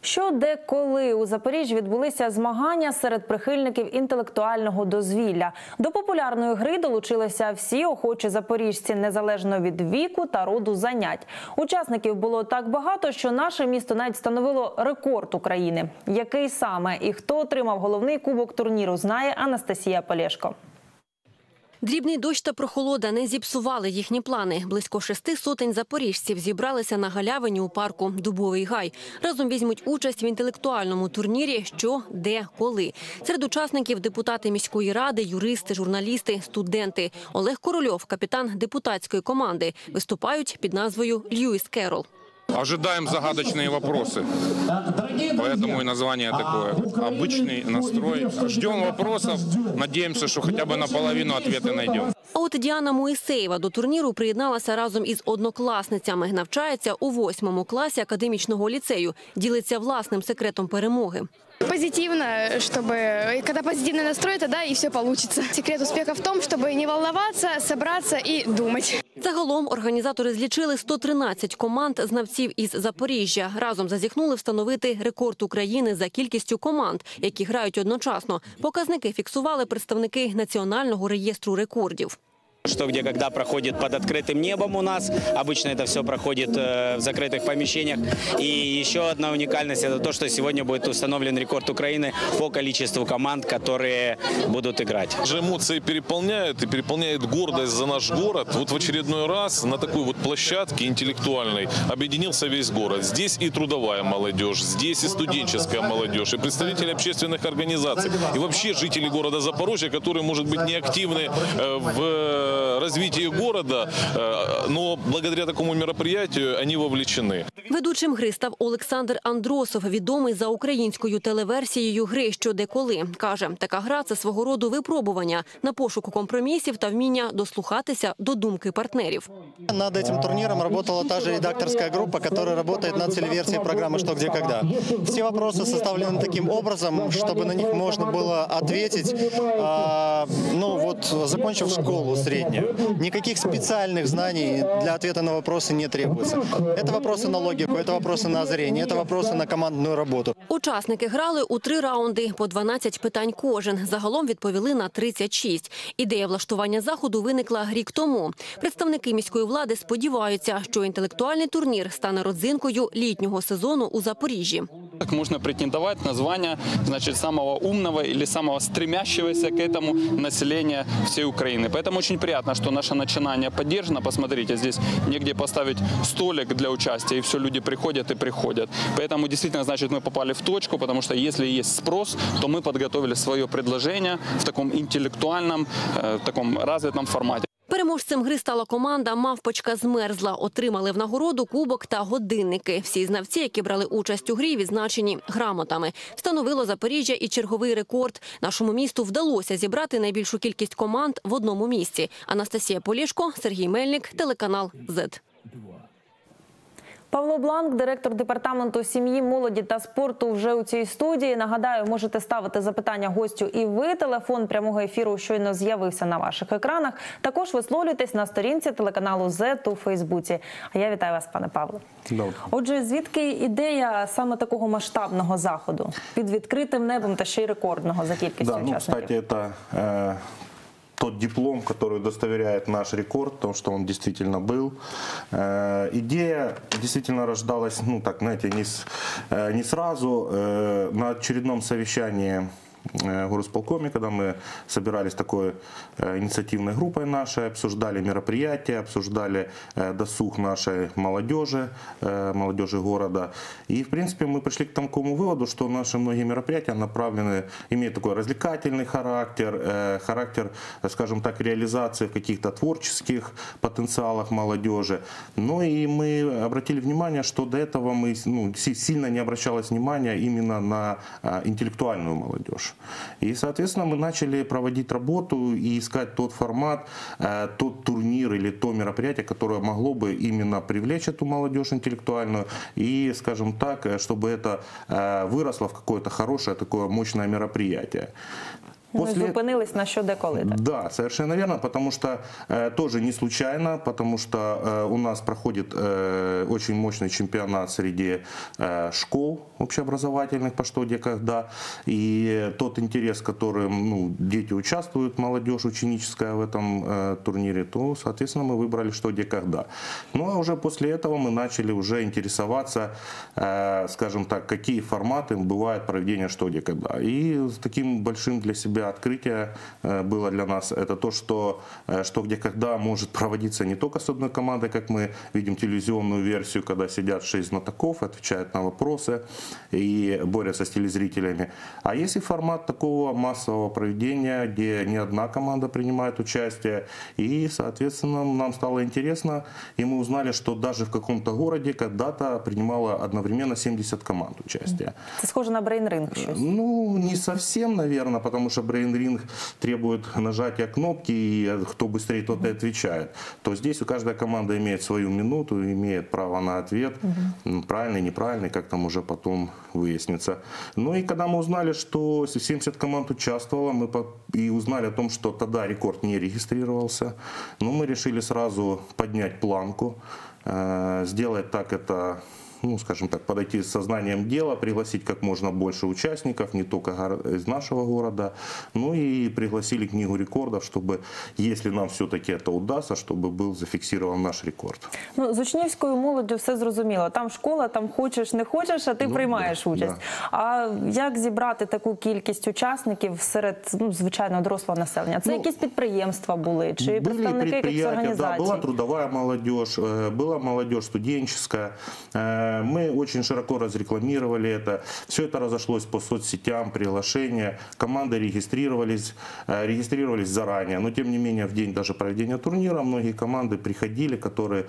Що, де, коли у Запоріжжі відбулися змагання серед прихильників інтелектуального дозвілля. До популярної гри долучилися всі охочі запоріжці, незалежно від віку та роду занять. Учасників було так багато, що наше місто навіть встановило рекорд України. Який саме і хто отримав головний кубок турніру, знає Анастасія Полєшко. Дрібний дощ та прохолода не зіпсували їхні плани. Близько 600 запоріжців зібралися на галявині у парку «Дубовий гай». Разом візьмуть участь в інтелектуальному турнірі «Що, де, коли». Серед учасників – депутати міської ради, юристи, журналісти, студенти. Олег Корольов, капітан депутатської команди, виступають під назвою «Льюіс Керрол». Ожидаем загадочные вопросы, поэтому и название такое. Обычный настрой. Ждем вопросов, надеемся, что хотя бы наполовину ответы найдем. А от Діана Моїсеєва до турніру приєдналася разом із однокласницями. Навчається у 8 класі академічного ліцею. Ділиться власним секретом перемоги. Позитивно, чтобы, когда позитивный настрой, тогда и все получится. Секрет успеха в том, чтобы не волноваться, собраться и думать. Загалом організатори злічили 113 команд знавців із Запоріжжя. Разом зазіхнули встановити рекорд України за кількістю команд, які грають одночасно. Показники фіксували представники Національного реєстру рекордів. Что, где, когда проходит под открытым небом у нас. Обычно это все проходит в закрытых помещениях. И еще одна уникальность – это то, что сегодня будет установлен рекорд Украины по количеству команд, которые будут играть. Эмоции переполняют, и переполняет гордость за наш город. Вот в очередной раз на такой вот площадке интеллектуальной объединился весь город. Здесь и трудовая молодежь, здесь и студенческая молодежь, и представители общественных организаций, и вообще жители города Запорожья, которые, может быть, не активны в развитии города, но благодаря такому мероприятию они вовлечены. Ведучим гри став Олександр Андросов, відомий за українською телеверсією гри «Що, де, коли». Каже, така гра – це свого роду випробування на пошуку компромісів та вміння дослухатися до думки партнерів. Над этим турниром работала та же редакторская группа, которая работает над телеверсией программы «Что, где, когда». Все вопросы составлены таким образом, чтобы на них можно было ответить, закончив школу среднюю. Никаких специальных знаний для ответа на вопросы не требуется. Это вопросы на логику, это вопросы на озрение, это вопросы на командную работу. Учасники грали у 3 раунди, по 12 питань кожен. Загалом відповіли на 36. Ідея влаштування заходу виникла рік тому. Представники міської влади сподіваються, що інтелектуальний турнір стане родзинкою літнього сезону у Запоріжжі. Так можно претендовать на звание, самого умного или самого стремящегося к этому населения всей Украины. Поэтому очень приятно, что наше начинание поддержано. Посмотрите, здесь негде поставить столик для участия, и все, люди приходят и приходят. Поэтому действительно, мы попали в точку, потому что если есть спрос, то мы подготовили свое предложение в таком интеллектуальном, таком развитом формате. Переможцем гри стала команда «Мавпочка змерзла». Отримали в нагороду кубок та годинники. Всі знавці, які брали участь у грі, відзначені грамотами. Встановило Запоріжжя і черговий рекорд. Нашому місту вдалося зібрати найбільшу кількість команд в одному місці. Анастасія Полєшко, Сергій Мельник, телеканал «ЗЕТ». Павло Бланк, директор департаменту сім'ї, молоді та спорту, вже у цій студії. Нагадаю, можете ставити запитання гостю і ви. Телефон прямого ефіру щойно з'явився на ваших екранах. Також висловлюйтесь на сторінці телеканалу «ЗЕТ» у Фейсбуці. А я вітаю вас, пане Павло. Отже, звідки ідея саме такого масштабного заходу? Під відкритим небом та ще й рекордного за кількістю учасників. Кстати, это тот диплом, который удостоверяет наш рекорд, потому что он действительно был. Идея действительно рождалась, не сразу. На очередном совещании в горосполкоме, когда мы собирались такой инициативной группой нашей, обсуждали мероприятия, обсуждали досуг нашей молодежи города. И, в принципе, мы пришли к такому выводу, что наши многие мероприятия направлены, имеют такой развлекательный характер, скажем так, реализации в каких-то творческих потенциалах молодежи. Ну и мы обратили внимание, что до этого сильно не обращалось внимания именно на интеллектуальную молодежь. И, соответственно, мы начали проводить работу и искать тот формат, тот турнир или то мероприятие, которое могло бы именно привлечь эту молодежь интеллектуальную и, скажем так, чтобы это выросло в какое-то хорошее, такое мощное мероприятие. Зупинились на «Що, де, коли». Да, совершенно верно, потому что тоже не случайно, потому что у нас проходит очень мощный чемпионат среди школ общеобразовательных по что, где, когда. И тот интерес, которым дети участвуют, молодежь ученическая в этом турнире, то, соответственно, мы выбрали что, где, когда. Ну, а уже после этого мы начали уже интересоваться, скажем так, какие форматы бывают проведения что, где, когда. И таким большим для себя открытие было для нас это то, что где, когда может проводиться не только с одной командой, как мы видим телевизионную версию, когда сидят 6 знатоков, отвечают на вопросы и борются с телезрителями. А есть и формат такого массового проведения, где не одна команда принимает участие. И, соответственно, нам стало интересно, и мы узнали, что даже в каком-то городе когда-то принимало одновременно 70 команд участия. Это схоже на брейн-ринг? Ну, не совсем, наверное, потому что брейн-ринг требует нажатия кнопки, и кто быстрее, тот и отвечает. То здесь каждая команда имеет свою минуту, имеет право на ответ, правильный, неправильный, как там уже потом выяснится. Ну и когда мы узнали, что 70 команд участвовало, мы и узнали о том, что тогда рекорд не регистрировался, но мы решили сразу поднять планку, сделать так это, ну, скажем так, подойти с сознанием дела, пригласить как можно больше участников, не только из нашего города, ну и пригласили книгу рекордов, чтобы, если нам все-таки это удастся, чтобы был зафиксирован наш рекорд. Ну, з учнівською молоддю все зрозуміло. Там школа, там хочеш, не хочеш, а ти приймаєш участь. Да. А як зібрати таку кількість учасників серед, звичайно, дорослого населення? Це якісь підприємства були? Чи представники якихось організацій? Да, была трудовая молодежь, была молодежь студенческая. Мы очень широко разрекламировали это. Все это разошлось по соцсетям, приглашения. Команды регистрировались заранее. Но, тем не менее, в день даже проведения турнира многие команды приходили, которые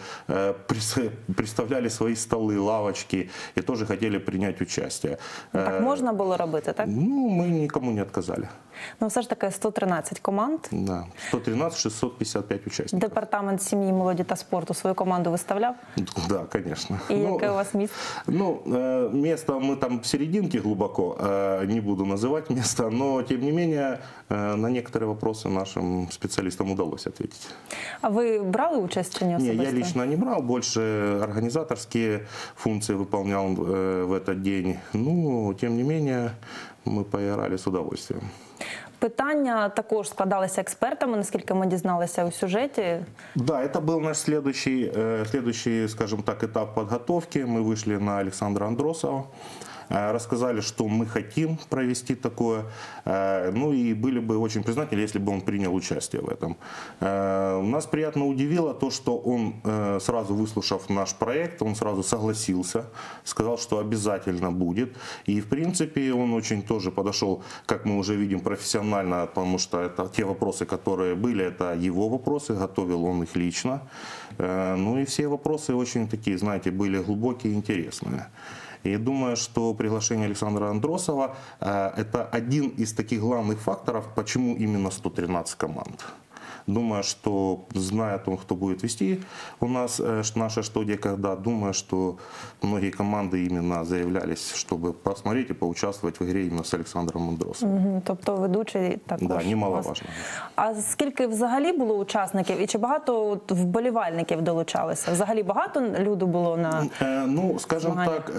представляли свои столы, лавочки и тоже хотели принять участие. Так можна було робити, так? Ну, мы никому не отказали. Ну, все ж таки 113 команд. Да, 113, 655 участников. Департамент сім'ї, молоді та спорту свою команду виставляв? Да, конечно. И яке у вас место? Ну, место мы там в серединке глубоко, не буду называть место, но, тем не менее, на некоторые вопросы нашим специалистам удалось ответить. А вы брали участь чи не особисто? Не, я лично не брал, больше организаторские функции выполнял в этот день. Ну, тем не менее, мы поиграли с удовольствием. Питання також складалися експертами, наскільки ми дізналися у сюжеті. Да, это был наш следующий, скажем так, этап подготовки. Мы вышли на Александра Андросова. Рассказали, что мы хотим провести такое, ну и были бы очень признательны, если бы он принял участие в этом. Нас приятно удивило то, что он, сразу выслушав наш проект, он сразу согласился, сказал, что обязательно будет. И, в принципе, он очень тоже подошел, как мы уже видим, профессионально, потому что это те вопросы, которые были, это его вопросы, готовил он их лично. Ну и все вопросы очень такие, знаете, были глубокие и интересные. И думаю, что приглашение Александра Андросова – это один из таких главных факторов, почему именно 113 команд. Думаю, что, зная о том, кто будет вести у нас наше «Что, где, когда», думаю, что многие команды именно заявлялись, чтобы посмотреть и поучаствовать в игре именно с Олександром Андросовим. Тобто ведучий також. Да, немаловажно. А скільки взагалі було учасників і чи багато вболівальників долучалися? Взагалі багато люду було на Ну, скажем так,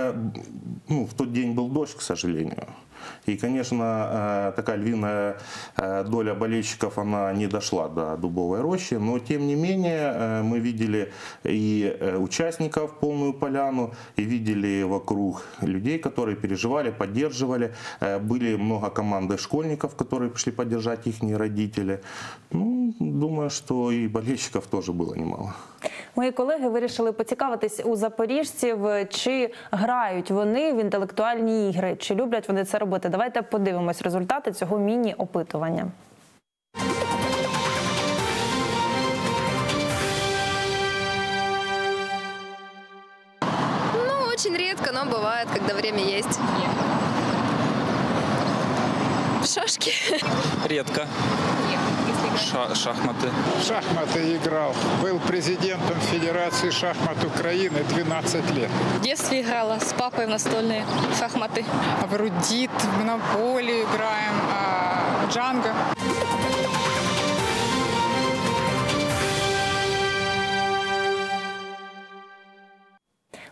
в тот день был дождь, к сожалению. И, конечно, такая львиная доля болельщиков, она не дошла до Дубовой рощи, но, тем не менее, мы видели и участников полную поляну, и видели вокруг людей, которые переживали, поддерживали. Были много команд школьников, которые пришли поддержать их родители. Ну, думаю, что и болельщиков тоже было немало. Мої колеги вирішили поцікавитись у запоріжців, чи грають вони в інтелектуальні ігри, чи люблять вони це робити. Давайте подивимось результати цього міні-опитування. Ну, очень редко, но бывает, когда время есть. Шашки. Редко. Шахматы. В шахматы играл. Был президентом Федерации шахмат Украины 12 лет. В детстве играла с папой в настольные шахматы. В Рудит, в Монополию играем, Джанго.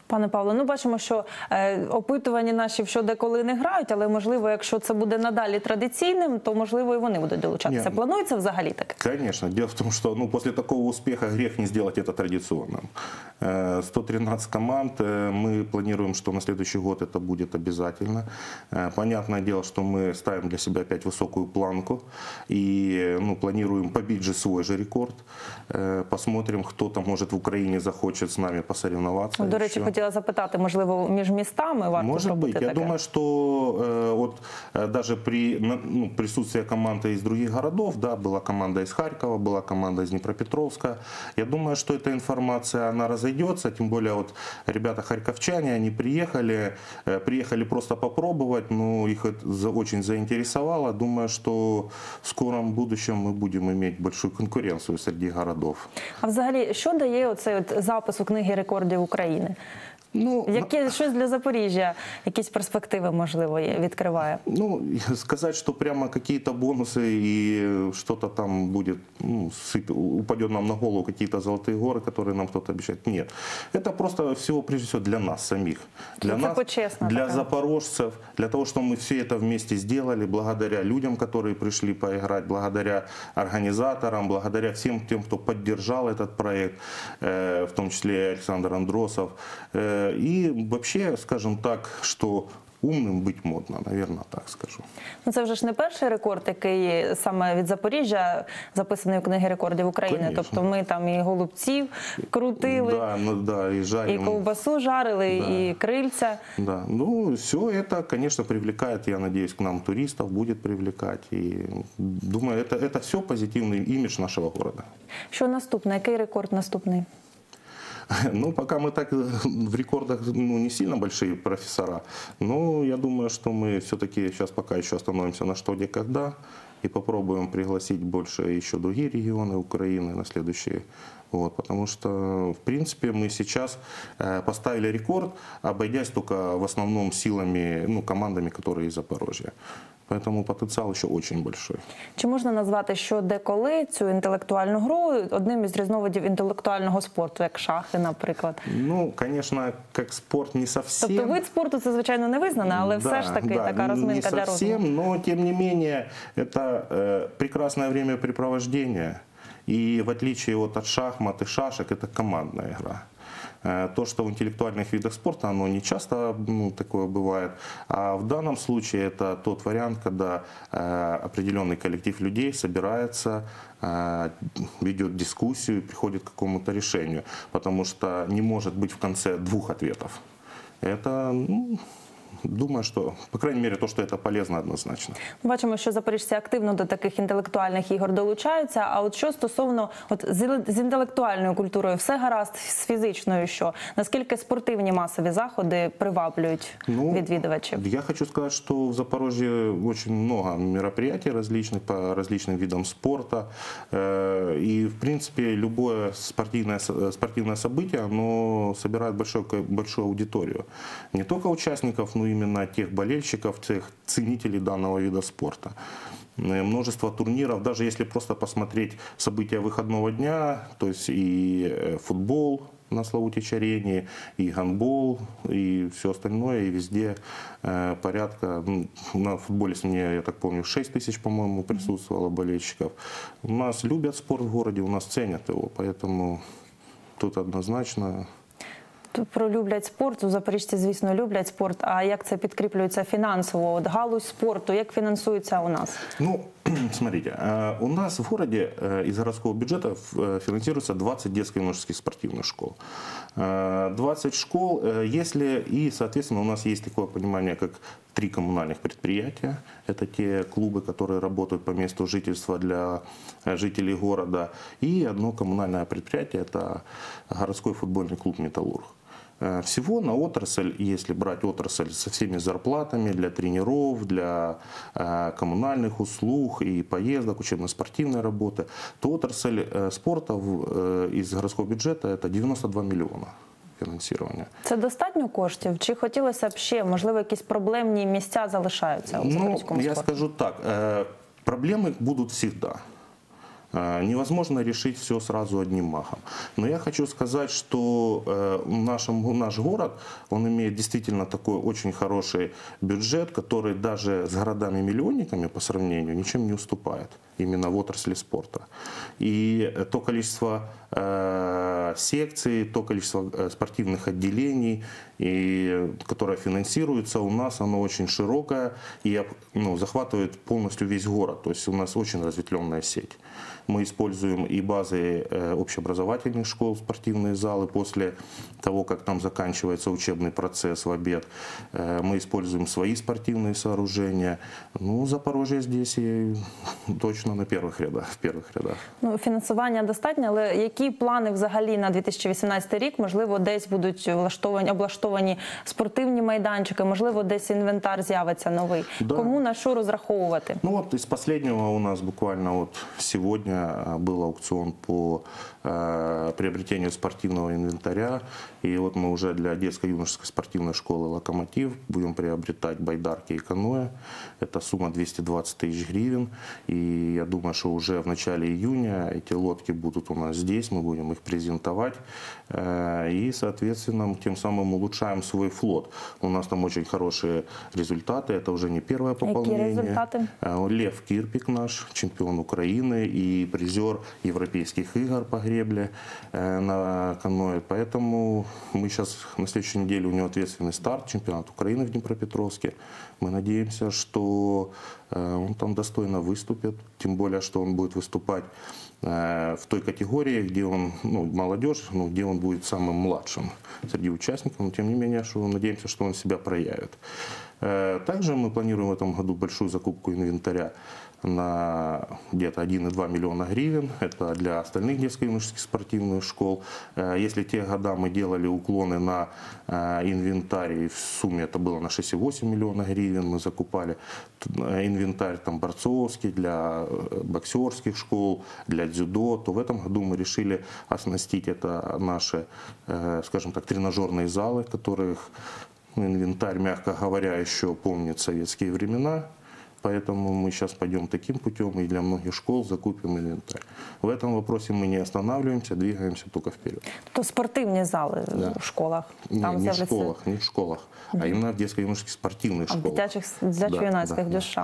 Пане Павло, ну бачимо, що опитування наші що деколи не грають, але можливо, якщо це буде надалі традиційним, то можливо і вони будуть долучатися. Ні. Планується взагалі таке? Конечно. Дело в том, что после такого успеха грех не сделать это традиционным. 113 команд. Мы планируем, что на следующий год это будет обязательно. Понятное дело, что мы ставим для себя опять высокую планку и планируем побить же свой же рекорд. Посмотрим, кто-то, может, в Украине захочет с нами посоревноваться. До речі, хотіла запитати, можливо, між містами варто Может зробити быть. Я таке? думаю, что даже при присутствии команды из других городов, да, была команда из Харькова, была команда из Днепропетровска. Я думаю, что эта информация, она разойдется, тем более ребята харьковчане, они приехали просто попробовать, но их это очень заинтересовало. Думаю, что в скором будущем мы будем иметь большую конкуренцию среди городов. А взагалі, що дає оцей запис у книги рекордів України? Щось для Запоріжжя, якісь перспективи, можливо, відкриває? Сказать, что прямо какие-то бонусы и что-то там будет, упадет нам на голову, какие-то золотые горы, которые нам кто-то обещает. Нет. Это просто всего, прежде всего, для нас самих. Для нас, для запорожцев, для того, что мы все это вместе сделали, благодаря людям, которые пришли поиграть, благодаря организаторам, благодаря всем тем, кто поддержал этот проект, в том числе Александр Андросов. И вообще, скажем так, что умним бути модно, наверное, так скажу. Це вже ж не перший рекорд, який саме від Запоріжжя записаний у книги рекордів України. Конечно. Тобто ми там і голубців крутили, і ковбасу жарили, і крильця. Да. Все это, конечно, привлекает, я надеюсь, к нам туристов, будет привлекать. И думаю, это все позитивный имидж нашего города. Що наступне? Який рекорд наступний? Пока мы так в рекордах не сильно большие профессора, но я думаю, что мы все-таки сейчас пока еще остановимся на что, где, когда и попробуем пригласить больше еще другие регионы Украины на следующий год, потому что, в принципе, мы сейчас поставили рекорд, обойдясь только в основном силами, командами, которые из Запорожья. Поэтому потенциал еще очень большой. Чи можна назвати що де-коли цю інтелектуальну гру одним із різновидів інтелектуального спорту, як шахи, наприклад? Конечно, как спорт не совсем. Тобто вид спорту це, звичайно, не визнано, але все ж таки така розминка для розуму. Не совсем, но тем не менее, это прекрасное времяпрепровождение. И в отличие от шахмат и шашек, это командная игра. То, что в интеллектуальных видах спорта, оно не часто такое бывает. А в данном случае это тот вариант, когда определенный коллектив людей собирается, ведет дискуссию и приходит к какому-то решению. Потому что не может быть в конце двух ответов. Это... Думаю, що, по крайней мере, то, що це полезно однозначно. Бачимо, що запоріжці активно до таких інтелектуальних ігор долучаються. А от що стосовно з інтелектуальною культурою, все гаразд, з фізичною що? Наскільки спортивні масові заходи приваблюють відвідувачів? Я хочу сказать, что в Запорожье очень много мероприятий различных по различным видам спорта. И, в принципе, любое спортивное событие, оно собирает большую аудиторию. Не только участников, но именно тех болельщиков, тех ценителей данного вида спорта. Множество турниров, даже если просто посмотреть события выходного дня, то есть и футбол на Славутич-арене, и гандбол, и все остальное, и везде порядка, на футболе, я так помню, 6 тысяч, по-моему, присутствовало болельщиков. У нас любят спорт в городе, у нас ценят его, поэтому тут однозначно... Про люблять спорт, у запоріжці, звісно, люблять спорт. А як це підкріплюється фінансово? От галузь спорту, як фінансується у нас? Смотрите, у нас в городе из городского бюджета финансируется 20 детских и юношеских спортивных школ. 20 школ, и, соответственно, у нас есть такое понимание, как 3 коммунальных предприятия. Это те клубы, которые работают по месту жительства для жителей города. И одно коммунальное предприятие, это городской футбольный клуб «Металлург». Всего на отрасль, если брать отрасль со всеми зарплатами для тренеров, для коммунальных услуг и поездок, учебно-спортивной работы, то отрасль спорта из городского бюджета это 92 миллиона фінансування. Це достатньо коштів? Чи хотілося б ще, можливо, якісь проблемні місця залишаються у запорізькому спорті? Я скажу так, проблемы будут всегда. Невозможно решить все сразу одним махом. Но я хочу сказать, что наш город, он имеет действительно такой очень хороший бюджет, который даже с городами-миллионниками по сравнению ничем не уступает именно в отрасли спорта. И то количество секций, то количество спортивных отделений, которое финансируется у нас, оно очень широкое и захватывает полностью весь город. То есть у нас очень разветвленная сеть. Мы используем и базы общеобразовательных школ, спортивные залы после того, как там заканчивается учебный процесс в обед. Мы используем свои спортивные сооружения. Ну, Запорожье здесь и точно на первых рядах. Ну, фінансування достатньо, але які плани взагалі на 2018 рік? Можливо, десь будуть облаштовані спортивні майданчики, можливо, десь інвентар з'явиться новий. Да. Кому на що розраховувати? Ну вот из последнего у нас буквально вот сегодня был аукцион по приобретению спортивного инвентаря. И вот мы уже для детско-юношеской спортивной школы «Локомотив» будем приобретать байдарки и каноэ. Это сумма 220 тысяч гривен. И я думаю, что уже в начале июня эти лодки будут у нас здесь, мы будем их презентовать. И, соответственно, тем самым улучшаем свой флот. У нас там очень хорошие результаты. Это уже не первое пополнение. Какие результаты? Лев Кирпик наш, чемпион Украины и призер европейских игр по гребле на каноэ. Поэтому мы сейчас на следующей неделе, у него ответственный старт, чемпионат Украины в Днепропетровске. Мы надеемся, что он там достойно выступит, тем более, что он будет выступать в той категории, где он, молодежь, где он будет самым младшим среди участников, но тем не менее, что надеемся, что он себя проявит. Также мы планируем в этом году большую закупку инвентаря на где-то 1,2 миллиона гривен. Это для остальных детско-юношеских спортивных школ. Если те года мы делали уклоны на инвентарь, в сумме это было на 6,8 миллиона гривен, мы закупали инвентарь там борцовский для боксерских школ, для дзюдо, то в этом году мы решили оснастить это наши, скажем так, тренажерные залы, которых инвентарь, мягко говоря, еще помнит советские времена. Поэтому мы сейчас пойдем таким путем и для многих школ закупим инвентарь. В этом вопросе мы не останавливаемся, двигаемся только вперед. То спортивні зали в школах? Не в школах, а именно в детско-юношеских спортивных школах. Дитячо-юнацьких ДЮСШ.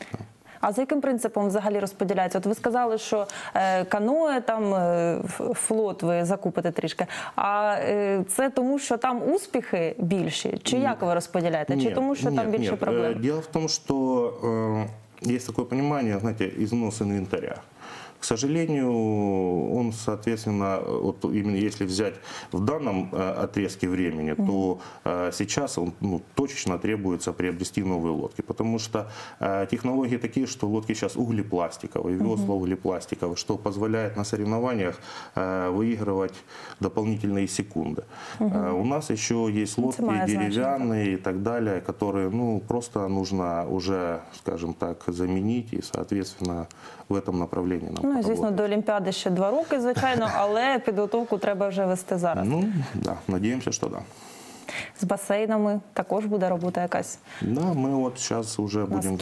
А за яким принципом взагалі розподіляється? От ви сказали, що каноэ, там флот ви закупите трішки. А це тому, що там успіхи більші? Чи як ви розподіляєте? Чи тому, що там більше проблем? Дело в том, что есть такое понимание, знаете, износ инвентаря. К сожалению, он, соответственно, вот именно если взять в данном отрезке времени, то сейчас он точечно требуется приобрести новые лодки, потому что технологии такие, что лодки сейчас углепластиковые, весла углепластиковые, что позволяет на соревнованиях выигрывать дополнительные секунды. У нас еще есть лодки деревянные и так далее, которые просто нужно уже, скажем так, заменить и, соответственно, в этом направлении нам. Ну, звісно, до Олімпіади ще 2 роки, звичайно, але підготовку треба вже вести зараз. Ну, да, надіємося, що да. З басейнами також буде робота якась? Да, мы вот сейчас уже будем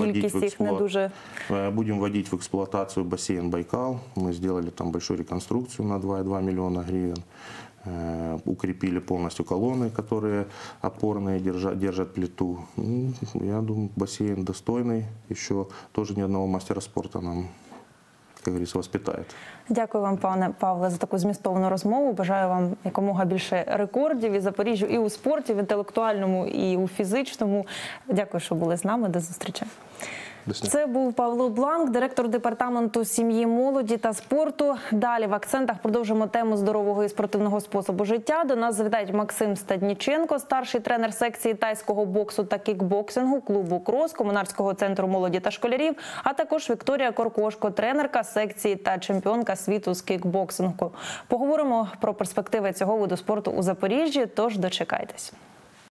вводить в эксплуатацию бассейн Байкал. Мы сделали там большую реконструкцию на 2,2 миллиона гривен. Укрепили полностью колонны, которые опорные, держат плиту. Я думаю, бассейн достойный. Еще тоже ни одного мастера спорта нам, как говорится, воспитает. Дякую вам, пане Павле, за таку змістовну розмову. Бажаю вам якомога більше рекордів і Запоріжжю, і у спорті, в інтелектуальному, і у фізичному. Дякую, що були з нами. До зустрічі. Це був Павло Бланк, директор департаменту сім'ї, молоді та спорту. Далі в акцентах продовжимо тему здорового і спортивного способу життя. До нас завітають Максим Стадніченко, старший тренер секції тайського боксу та кікбоксингу клубу «Крос», Комунарського центру молоді та школярів, а також Вікторія Коркошко, тренерка секції та чемпіонка світу з кікбоксингу. Поговоримо про перспективи цього виду спорту у Запоріжжі, тож дочекайтесь.